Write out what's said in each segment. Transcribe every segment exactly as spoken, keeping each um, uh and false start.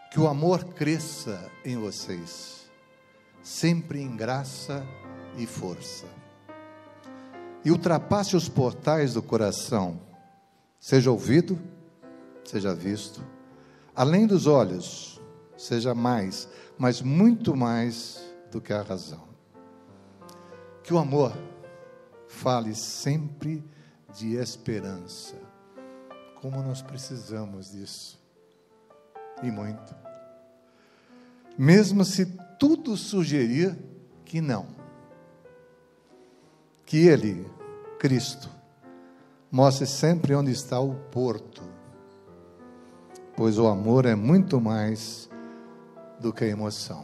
Que o amor cresça em vocês, sempre em graça e força, e ultrapasse os portais do coração, seja ouvido, seja visto, além dos olhos, seja mais, mas muito mais do que a razão. Que o amor fale sempre de esperança, como nós precisamos disso, e muito. Mesmo se tudo sugerir que não. Que Ele, Cristo, mostre sempre onde está o porto, pois o amor é muito mais do que a emoção.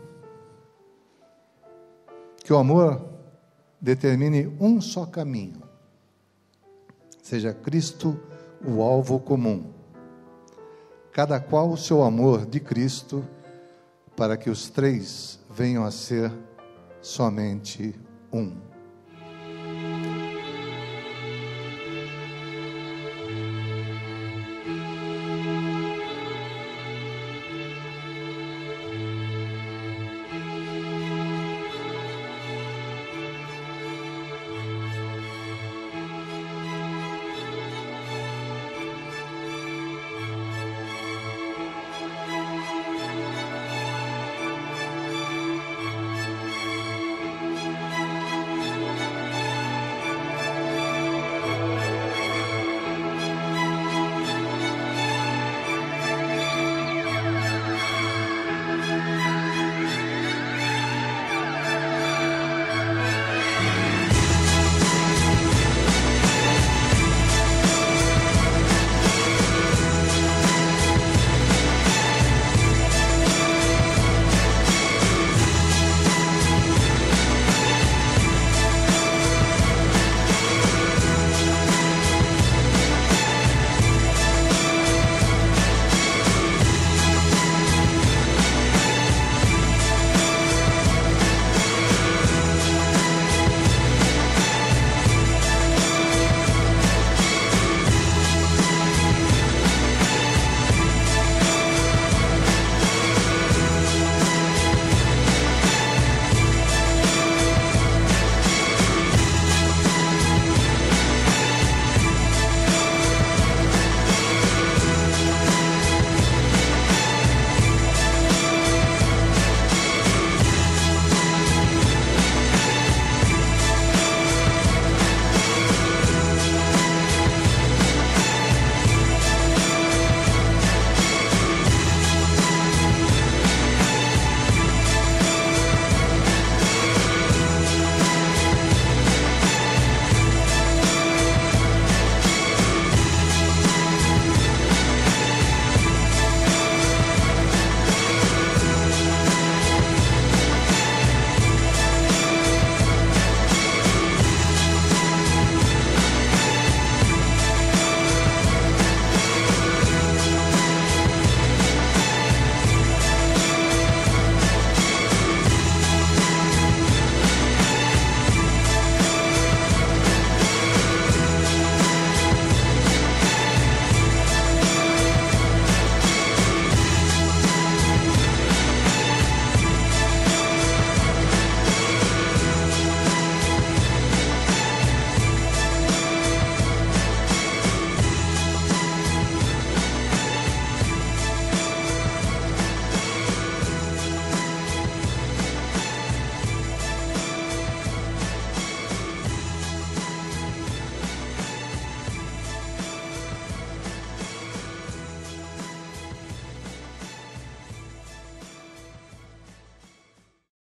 Que o amor determine um só caminho, seja Cristo o alvo comum, cada qual o seu amor de Cristo, para que os três venham a ser somente um.